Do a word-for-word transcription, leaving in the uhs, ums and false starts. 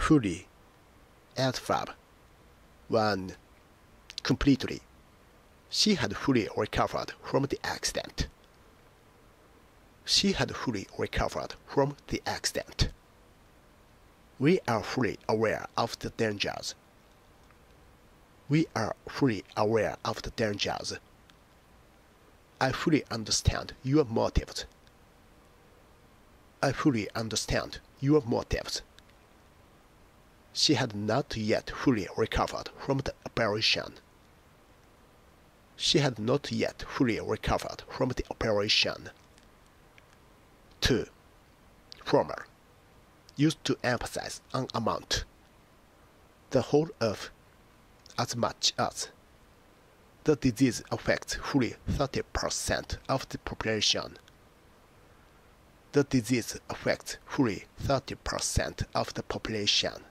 fully, adverb. one. Completely. She had fully recovered from the accident. She had fully recovered from the accident. We are fully aware of the dangers. We are fully aware of the dangers. I fully understand your motives. I fully understand your motives. She had not yet fully recovered from the operation. She had not yet fully recovered from the operation. two. Former. Used to emphasize an amount. The whole of, as much as. The disease affects fully thirty percent of the population. The disease affects fully thirty percent of the population.